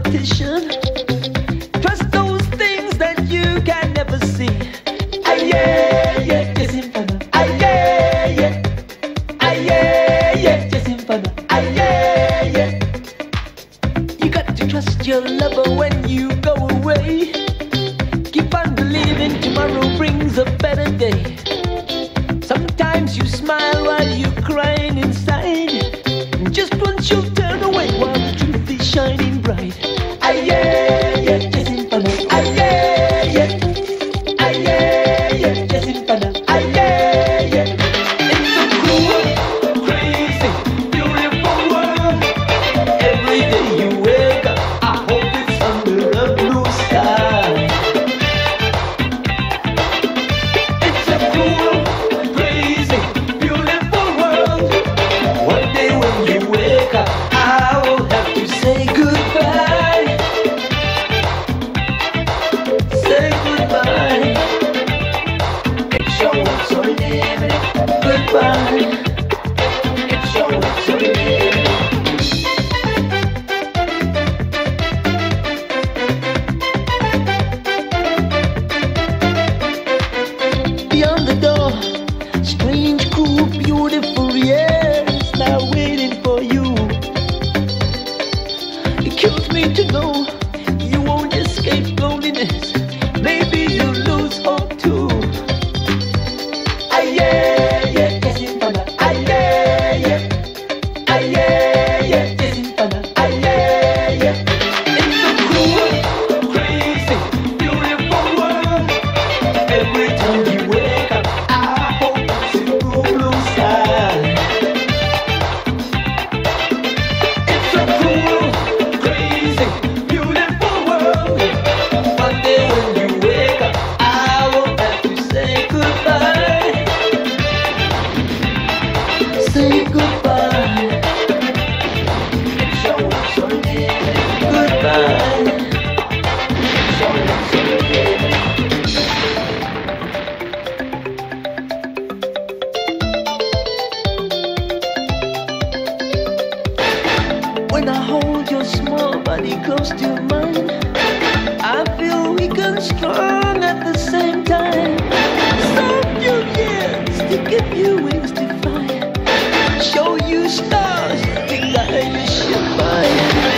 competition. Trust those things that you can never see. Aye, yeah, yeah, just in front of. Aye, yeah, yeah. Aye, yeah, yeah, just in front of. Aye, yeah, yeah. You got to trust your lover when you go away. Keep on believing tomorrow brings a better day. Sometimes you smile while you're crying inside. And just once you turn away while the truth is shining bright. Aye, yeah, yeah, just in front of. Aye, yeah, yeah. Aye, yeah, yeah, just in front of. Aye, yeah, yeah. It's a cool, crazy, beautiful world. Every day you wake up, I hope it's under a blue sky. It's a cool, crazy, beautiful world. One day when you wake up, I will have to say goodbye. Say goodbye. It's your words so limited. Goodbye. It's your words so limited. Beyond the door, strange, cool, beautiful, yes, now waiting for you. It kills me to know you won't escape loneliness. Maybe you lose hope too. Aye, yeah, yeah, just in front of. Aye, yeah, yeah. Aye, yeah, yeah, just in front of. Aye, yeah, yeah. It's a cool, crazy, beautiful world. Every time you wake up, I hope it's a blue sky. It's a cool, crazy, beautiful world. One day when you wake up, I will have to say goodbye. Say goodbye. It's your words so limited. Goodbye. It's your words so limited. When I hold your small body close to mine, I feel weak and strong at the same time. Soft your years to give you wings to fly. Show you stars to guide your ship by.